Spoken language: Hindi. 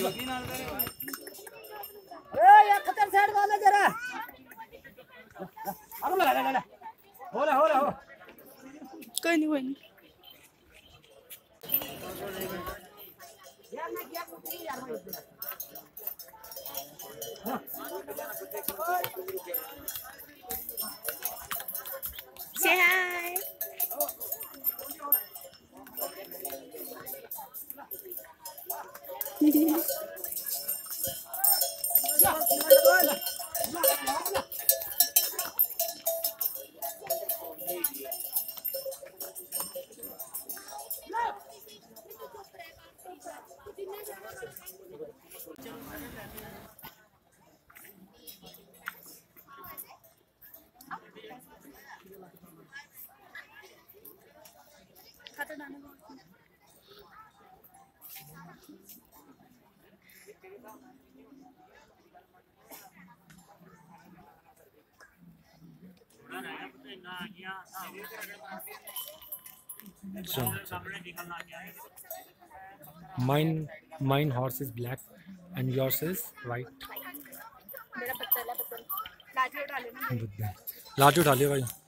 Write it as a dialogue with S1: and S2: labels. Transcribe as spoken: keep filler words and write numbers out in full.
S1: यार खतर साइड वाला जरा अब लगा लगा लगा हो रहा हो रहा हो
S2: कोई नहीं कोई नहीं
S1: यार मैं क्या पूछ रही यार मैं
S2: say hi
S3: Mine, mine horse is black and yours is white.
S2: मेरा बत्तल है बत्तल लाठी उठा लेना
S3: लाठी उठा लिया भाई।